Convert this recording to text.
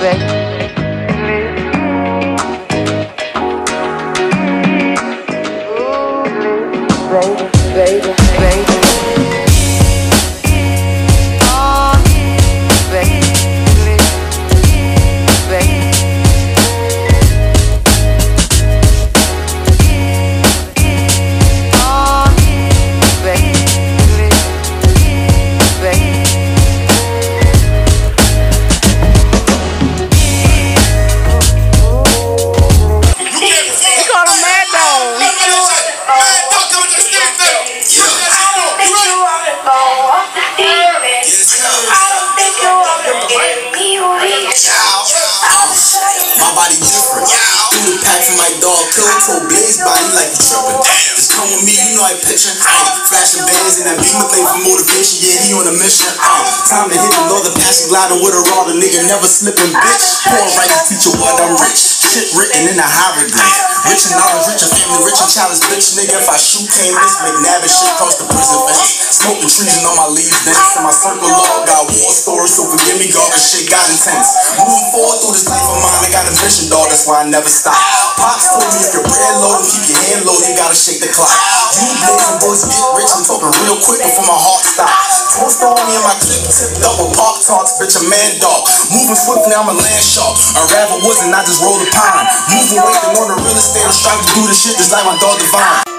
My body different. Threw the pack from my dog, pill-toe blaze body like you trippin'. Just come with me, you know I picture. Flashing bands and that beamer thing for motivation. Yeah, he on a mission. Time to hit the northern passing gliding with a raw. The nigga never slipping, bitch. Poor right to teach you what I'm rich. Shit written in a hieroglyph. Rich and knowledge, rich and family, rich and challenge, bitch. Nigga, if I shoot, can't miss. McNabb and shit across the prison fence. Smoking trees and on my leaves dance. And my circle log got war stories, so forgive me, God, this shit got intense. Moving forward through this life of mine, I got a mission, dog, that's why I never stop. Pops told me if your bread low and keep your hand low, you gotta shake the clock. You blazing boys get rich, I'm talking real quick before my heart stop. Toast on me and my clip tipped up with park talks, bitch, a man dog. Moving swift, now I'm a land shark. I rather wasn't, I just roll the pine. Moving weight, they on the real estate, I'm striving to do this shit just like my dog Divine.